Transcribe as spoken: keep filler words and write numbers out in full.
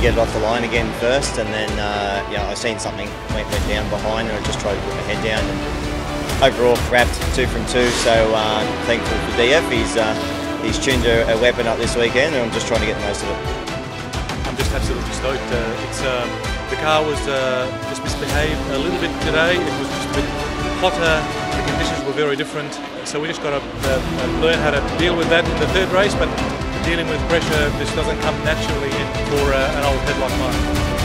get it off the line again first, and then uh, you know, I seen something went, went down behind, and I just tried to put my head down. And overall, wrapped two from two. So uh, thankful for D F. He's uh, he's tuned a, a weapon up this weekend, and I'm just trying to get the most of it. I'm just absolutely stoked. Uh, it's um, the car was uh, just misbehaved a little bit today. It was just a bit hotter. The conditions were very different. So we just got to uh, learn how to deal with that in the third race. But dealing with pressure just doesn't come naturally in for uh, an old head like mine.